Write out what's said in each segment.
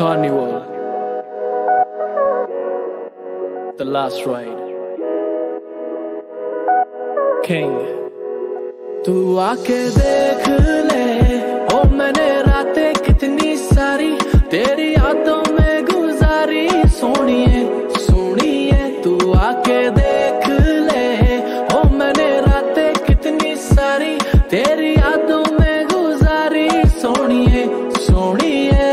Carnival, The Last Ride, King। तू आके देख ले, ओ मैंने रातें कितनी सारी तेरी यादों में गुजारी। सोनिए सोनिए तू आके देख ले, ओ मैंने रातें कितनी सारी तेरी यादों में गुजारी। सोनिए सोनिए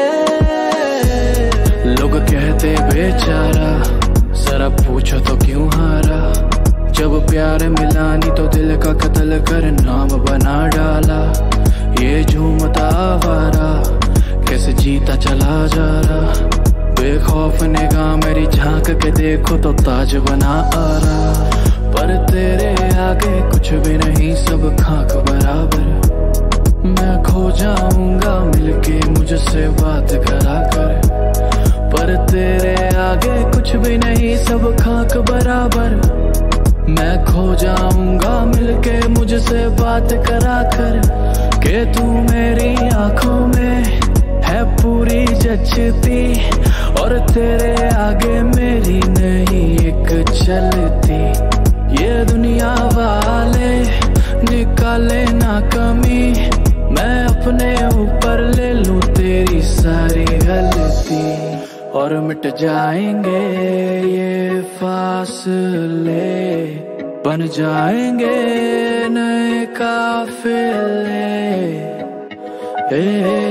लोग कहते बेचारा, जरा पूछो तो क्यों हारा। जब प्यार मिला नहीं तो दिल का कत्ल कर नाम बना डाला। ये झूमता आवारा कैसे जीता चला जा रहा। बेखौफ निगाह मेरी झांक के देखो तो ताज बना आ रहा। पर तेरे आगे कुछ भी नहीं, सब खाक बराबर। मैं खो जाऊंगा मिलके मुझसे बात करा कर। पर तेरे आगे कुछ भी नहीं, सब खाक बराबर। मैं खो जाऊंगा मिलके मुझसे बात करा कर। के तू मेरी आंखों में है पूरी जचती, और तेरे आगे मेरी नहीं एक चलती। ये दुनिया वाले निकाले ना कमी, मैं अपने ऊपर ले लूं तेरी सारी गलती। और मिट जाएंगे ये फासले, बन जाएंगे नए काफिले। ए,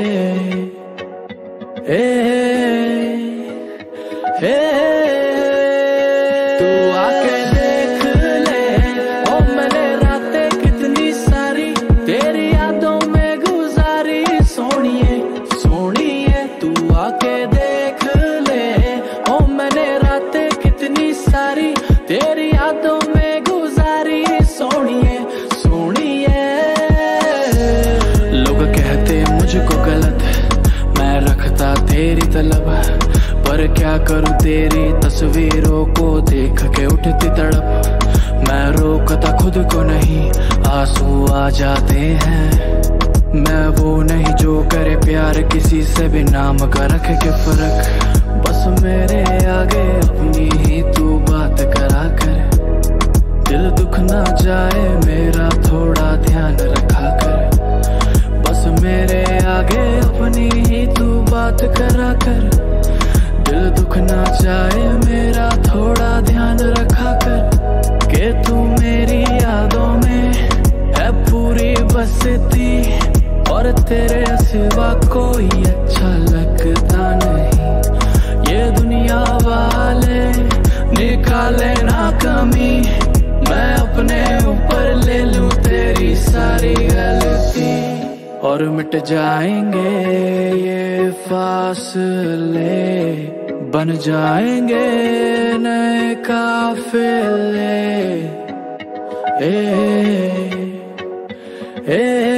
ए, ए, तू आके देख ले, ओ मैंने रातें कितनी सारी तेरी यादों में गुजारी। सोनिए सोनिए तू आके देख ले, ओ मैंने रातें कितनी सारी तेरी यादों में गुजारी। सोनिए सोनिए लोग कहते मुझको गलत, मैं रखता तेरी तलब। पर क्या करूं तेरी तस्वीरों को देख के उठती तड़प। मैं रोकता खुद को नहीं, आंसू आ जाते हैं। मैं वो नहीं जो करे प्यार किसी से भी नाम का रख के फर्क। बस मेरे आगे अपनी ही तू बात करा कर। दिल दुख ना जाए मेरा थोड़ा ध्यान रखा कर। बस मेरे आगे अपनी ही तू बात करा कर। दिल दुख ना जाए मेरा थोड़ा ध्यान रखा कर। के तू मेरी यादों में है पूरी बसती, और तेरे सिवा कोई अच्छा लगता नहीं। ये दुनिया वाले निकाले ना कमी, मैं अपने ऊपर ले लूं तेरी सारी गलती। और मिट जाएंगे ये फासले, बन जाएंगे नए काफिले। ए, ए,